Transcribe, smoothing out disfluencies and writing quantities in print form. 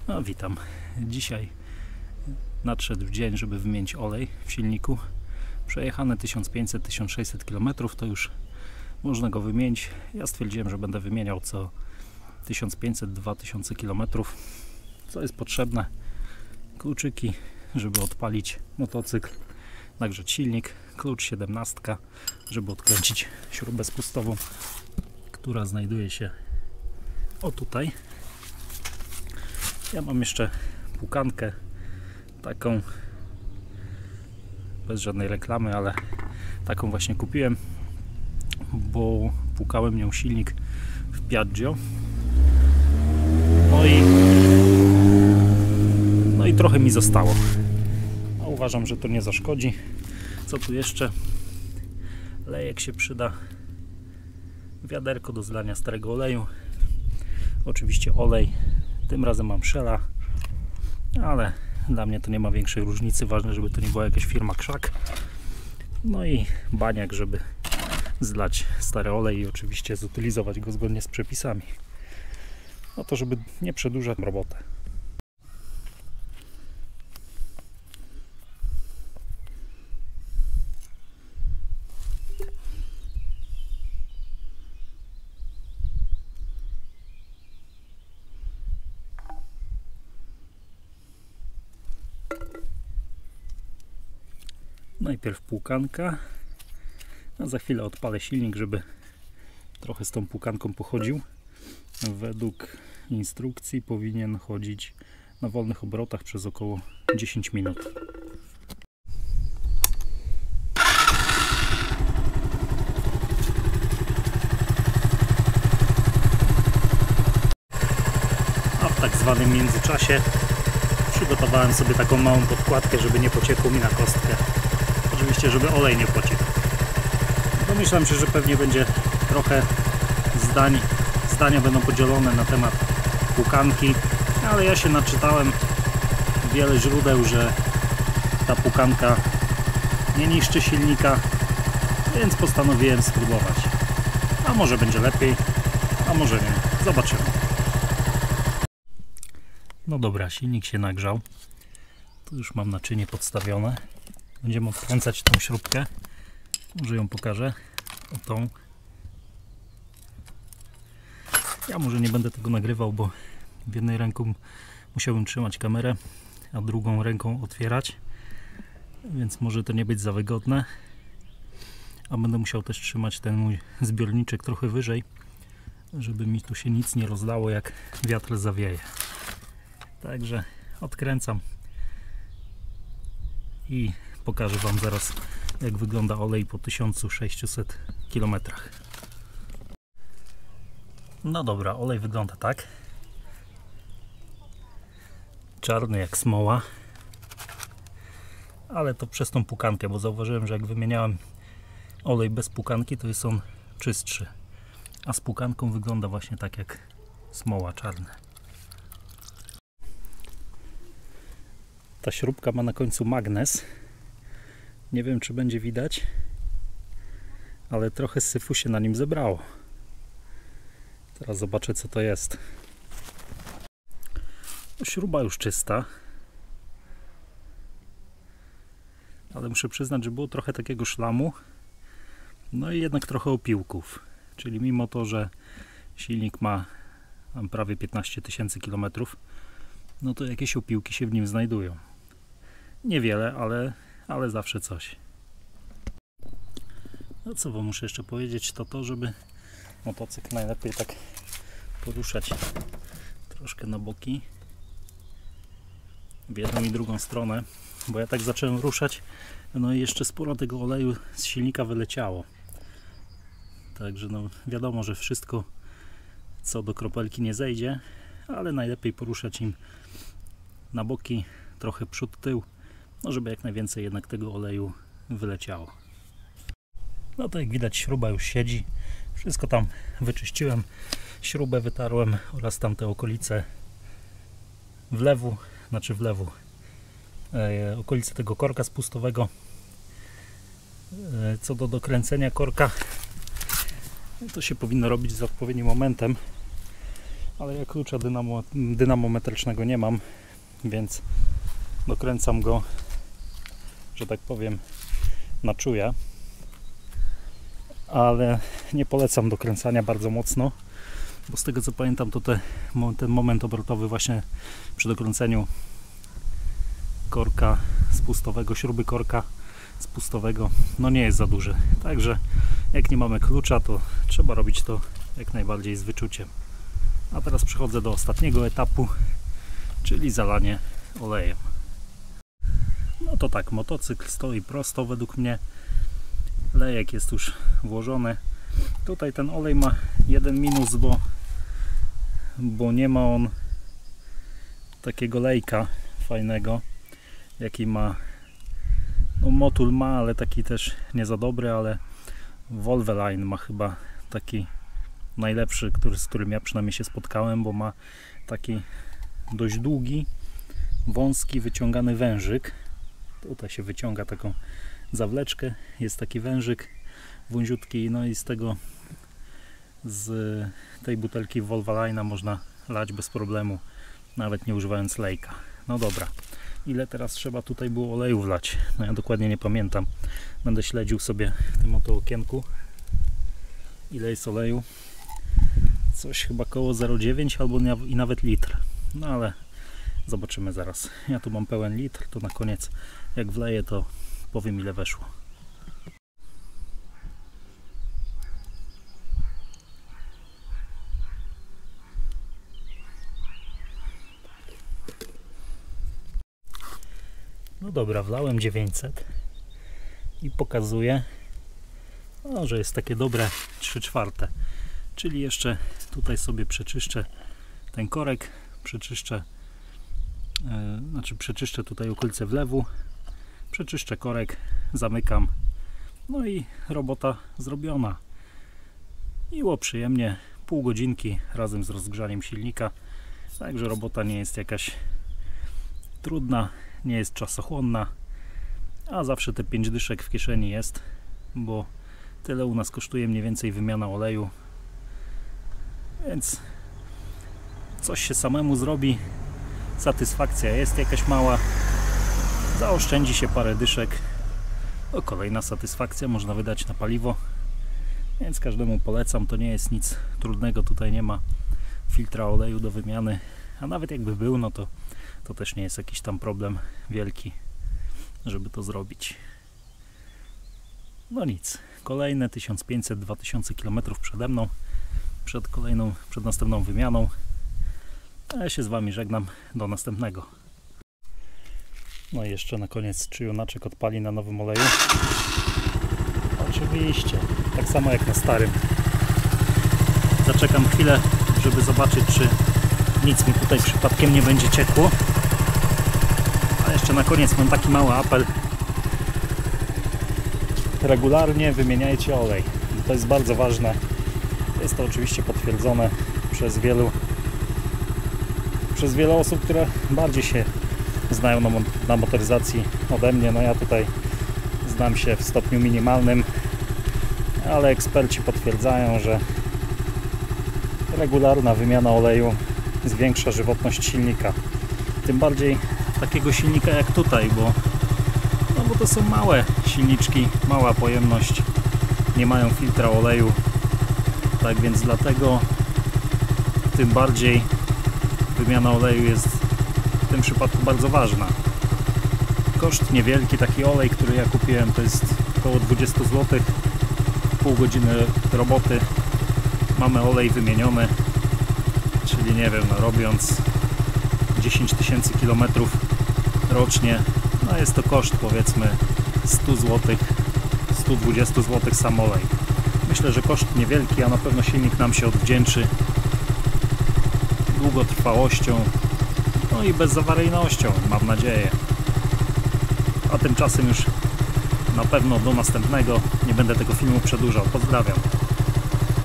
No, witam. Dzisiaj nadszedł dzień, żeby wymienić olej w silniku. Przejechane 1500-1600 km, to już można go wymienić. Ja stwierdziłem, że będę wymieniał co 1500-2000 km. Co jest potrzebne? Kluczyki, żeby odpalić motocykl, nagrzać silnik, klucz 17, żeby odkręcić śrubę spustową, która znajduje się o tutaj. Ja mam jeszcze płukankę taką, bez żadnej reklamy, ale taką właśnie kupiłem, bo płukałem nią silnik w Piaggio. No i trochę mi zostało. A uważam, że to nie zaszkodzi. Co tu jeszcze? Lejek się przyda. Wiaderko do zlania starego oleju. Oczywiście olej. Tym razem mam Shella, ale dla mnie to nie ma większej różnicy. Ważne, żeby to nie była jakaś firma krzak. No i baniak, żeby zlać stary olej i oczywiście zutylizować go zgodnie z przepisami. No to, żeby nie przedłużać robotę. Najpierw płukanka, a za chwilę odpalę silnik, żeby trochę z tą płukanką pochodził. Według instrukcji powinien chodzić na wolnych obrotach przez około 10 minut. A w tak zwanym międzyczasie przygotowałem sobie taką małą podkładkę, żeby nie pociekło mi na kostkę. Oczywiście, żeby olej nie pociekł. Domyślam się, że pewnie będzie trochę zdania będą podzielone na temat płukanki, ale ja się naczytałem wiele źródeł, że ta płukanka nie niszczy silnika, więc postanowiłem spróbować. A może będzie lepiej, a może nie. Zobaczymy. No dobra, silnik się nagrzał. Tu już mam naczynie podstawione. Będziemy odkręcać tą śrubkę. Może ją pokażę. O tą. Ja może nie będę tego nagrywał, bo w jednej ręką musiałbym trzymać kamerę, a drugą ręką otwierać. Więc może to nie być za wygodne. A będę musiał też trzymać ten mój zbiorniczek trochę wyżej, żeby mi tu się nic nie rozlało, jak wiatr zawieje. Także odkręcam i pokażę Wam zaraz, jak wygląda olej po 1600 km. No dobra, olej wygląda tak. Czarny jak smoła. Ale to przez tą płukankę, bo zauważyłem, że jak wymieniałem olej bez płukanki, to jest on czystszy. A z płukanką wygląda właśnie tak jak smoła, czarny. Ta śrubka ma na końcu magnes. Nie wiem, czy będzie widać, ale trochę syfu się na nim zebrało. Teraz zobaczę, co to jest. Śruba już czysta, ale muszę przyznać, że było trochę takiego szlamu, no i jednak trochę opiłków. Czyli mimo to, że silnik ma prawie 15 000 km, no to jakieś opiłki się w nim znajdują. Niewiele, ale zawsze coś. No co Wam muszę jeszcze powiedzieć, to żeby motocykl najlepiej tak poruszać troszkę na boki, w jedną i drugą stronę, bo ja tak zacząłem ruszać, no i jeszcze sporo tego oleju z silnika wyleciało. Także no wiadomo, że wszystko co do kropelki nie zejdzie, ale najlepiej poruszać im na boki, trochę przód, tył, no żeby jak najwięcej jednak tego oleju wyleciało. No to jak widać, śruba już siedzi. Wszystko tam wyczyściłem. Śrubę wytarłem oraz tamte okolice wlewu, okolice tego korka spustowego. Co do dokręcenia korka, to się powinno robić z odpowiednim momentem, ale ja klucza dynamometrycznego nie mam, więc dokręcam go, że tak powiem, na czuje, ale nie polecam dokręcania bardzo mocno, bo z tego co pamiętam, to ten moment obrotowy właśnie przy dokręceniu korka spustowego, śruby korka spustowego, no nie jest za duży. Także jak nie mamy klucza, to trzeba robić to jak najbardziej z wyczuciem. A teraz przechodzę do ostatniego etapu, czyli zalanie olejem. No to tak, motocykl stoi prosto według mnie. Lejek jest już włożony. Tutaj ten olej ma jeden minus, bo nie ma on takiego lejka fajnego, jaki ma, no Motul ma, ale taki też nie za dobry, ale Wolveline ma chyba taki najlepszy, z którym ja przynajmniej się spotkałem, bo ma taki dość długi, wąski, wyciągany wężyk. Tutaj się wyciąga taką zawleczkę, jest taki wężyk wąziutki, no i z tej butelki Wolveline'a można lać bez problemu, nawet nie używając lejka. No dobra, ile teraz trzeba tutaj było oleju wlać? No ja dokładnie nie pamiętam. Będę śledził sobie w tym oto okienku, ile jest oleju. Coś chyba koło 0,9 albo i nawet litr. No ale zobaczymy zaraz. Ja tu mam pełen litr, to na koniec jak wleję, to powiem, ile weszło. No dobra, wlałem 900 i pokazuję, no, że jest takie dobre 3/4. Czyli jeszcze tutaj sobie przeczyszczę ten korek, przeczyszczę tutaj okolice wlewu, przeczyszczę korek, zamykam, no i robota zrobiona. Miło, przyjemnie, pół godzinki razem z rozgrzaniem silnika, także robota nie jest jakaś trudna, nie jest czasochłonna, a zawsze te 5 dyszek w kieszeni jest, bo tyle u nas kosztuje mniej więcej wymiana oleju, więc coś się samemu zrobi, satysfakcja jest jakaś mała, zaoszczędzi się parę dyszek, to kolejna satysfakcja, można wydać na paliwo, więc każdemu polecam, to nie jest nic trudnego, tutaj nie ma filtra oleju do wymiany, a nawet jakby był, no to też nie jest jakiś tam problem wielki, żeby to zrobić. No nic, kolejne 1500-2000 km przede mną, przed następną wymianą. A ja się z Wami żegnam, do następnego. No i jeszcze na koniec, czy junaczek odpali na nowym oleju? Oczywiście, tak samo jak na starym. Zaczekam chwilę, żeby zobaczyć, czy nic mi tutaj przypadkiem nie będzie ciekło. A jeszcze na koniec mam taki mały apel. Regularnie wymieniajcie olej. To jest bardzo ważne. Jest to oczywiście potwierdzone przez wiele osób, które bardziej się znają na motoryzacji ode mnie. No ja tutaj znam się w stopniu minimalnym, ale eksperci potwierdzają, że regularna wymiana oleju zwiększa żywotność silnika. Tym bardziej takiego silnika jak tutaj, bo to są małe silniczki, mała pojemność, nie mają filtra oleju, tak więc dlatego tym bardziej wymiana oleju jest w tym przypadku bardzo ważna. Koszt niewielki, taki olej, który ja kupiłem, to jest około 20 zł, pół godziny roboty, mamy olej wymieniony, czyli nie wiem, no robiąc 10 000 km rocznie, no jest to koszt powiedzmy 100 zł, 120 zł sam olej. Myślę, że koszt niewielki, a na pewno silnik nam się odwdzięczy długotrwałością, no i bezawaryjnością, mam nadzieję. A tymczasem już na pewno do następnego, nie będę tego filmu przedłużał. Pozdrawiam.